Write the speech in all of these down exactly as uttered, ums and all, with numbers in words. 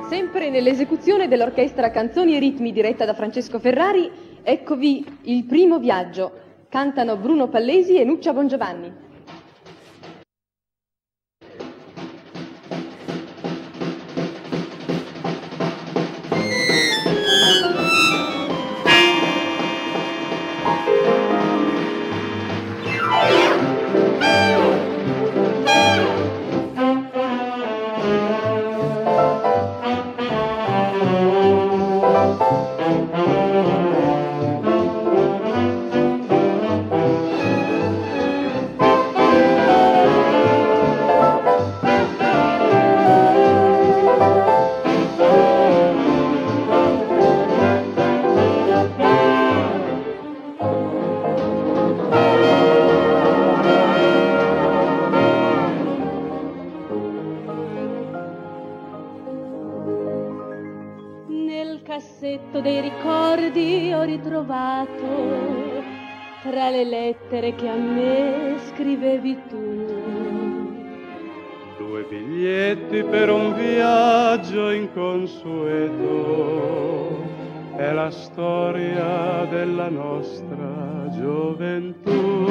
Sempre nell'esecuzione dell'orchestra Canzoni e Ritmi diretta da Francesco Ferrari, eccovi Il primo viaggio. Cantano Bruno Pallesi e Nuccia Bongiovanni. Dei ricordi ho ritrovato tra le lettere che a me scrivevi tu. Due biglietti per un viaggio inconsueto, è la storia della nostra gioventù.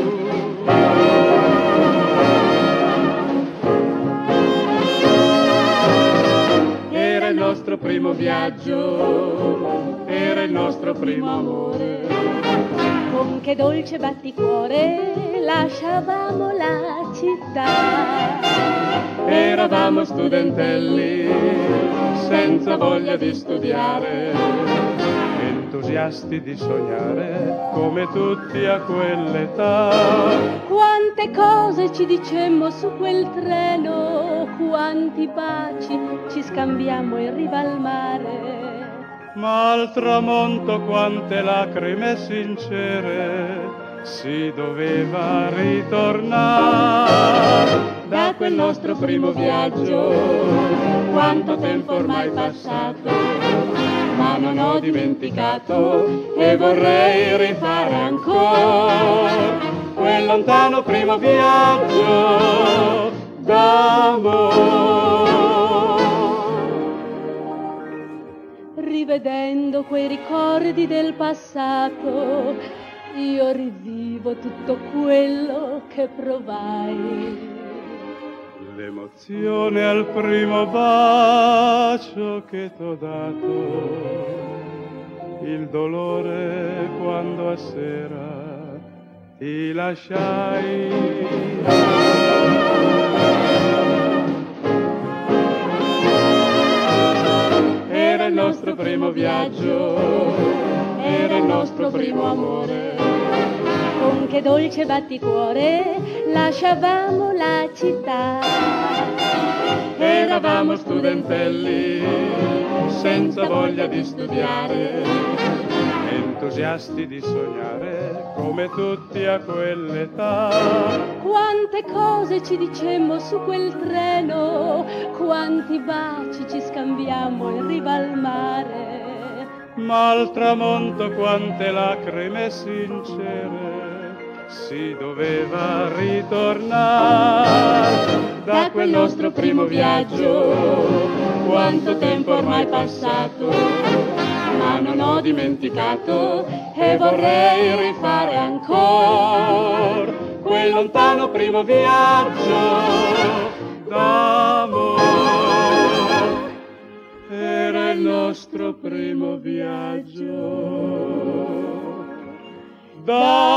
Era il nostro primo viaggio, era il nostro primo amore. Con che dolce batticuore lasciavamo la città. Eravamo studentelli, senza voglia di studiare, entusiasti di sognare, come tutti a quell'età. Quante cose ci dicemmo su quel treno, quanti baci ci scambiammo in riva al mare. Ma al tramonto quante lacrime sincere, si doveva ritornare da quel nostro primo viaggio. Quanto tempo ormai passato, ma non ho dimenticato e vorrei rifare ancora quel lontano primo viaggio d'amore. Rivedendo quei ricordi del passato, io rivivo tutto quello che provai. L'emozione al primo bacio che t'ho dato, il dolore quando a sera ti lasciai. Era il nostro primo viaggio, era il nostro primo amore. Con che dolce batticuore lasciavamo la città. Eravamo studentelli, senza voglia di studiare, entusiasti di sognare, come tutti a quell'età. Quante cose ci dicemmo su quel treno, quanti baci ci scambiammo in riva al mare. Ma al tramonto quante lacrime sincere, si doveva ritornare da quel nostro primo viaggio. Quanto tempo ormai passato, ma non ho dimenticato e vorrei rifare ancora quel lontano primo viaggio d'amore. Era il nostro primo viaggio d'amore.